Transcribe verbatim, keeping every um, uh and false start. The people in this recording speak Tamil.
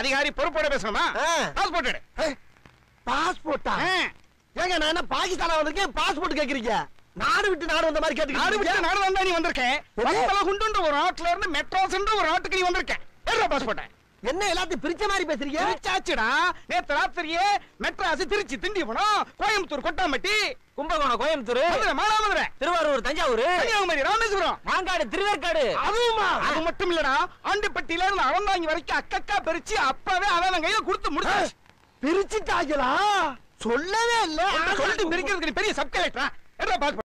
அதிகாரி பொறுப்போட பேசணுமா? பாஸ்போர்ட் எடு. பாஸ்போர்ட்டா? ஏங்க நான் என்ன பாகிஸ்தானா வந்திருக்கேன் பாஸ்போர்ட் கேக்குறீங்க? நாடு விட்டு நாடு வந்த மாதிரி கேட்டு நாடு விட்டு நாடு வந்தா நீ வந்திருக்கேன். பத்தலகுண்டுன்ற ஒரு நாட்டுல இருந்து மெட்ராஸ்ன்ற ஒரு நாட்டுக்கு நீ வந்திருக்க. ஏறா பாஸ்போர்ட். என்ன எல்லாத்தையும் பிரிச்ச மாதிரி பேசுறீங்க? பிரிச்சாச்சுடா. நேத்து ராத்திரியே மெட்ராஸ், திருச்சி, திண்டிவனம், கோயம்புத்தூர், கொட்டாம்பட்டி, கும்பகோணம், கோயம்புத்தூர், மதுரை, மானாமதுரை, திருவாரூர், தஞ்சாவூர், கன்னியாகுமரி, ராமேஸ்வரம், மாங்காடு, திருவேற்காடு. அதுவுமா? அது மட்டும் இல்லடா, ஆண்டிப்பட்டியில இருந்து அறந்தாங்கி வரைக்கும் அக்கக்கா பிரிச்சு அப்பவே அவன் கையில கொடுத்து முடிச்சாச்சு. பிரிச்சுட்டாங்களா? சொல்லவே இல்ல. சொல்லிட்டு பிரிக்கிறதுக்கு பெரிய சப் கலெக்டரா?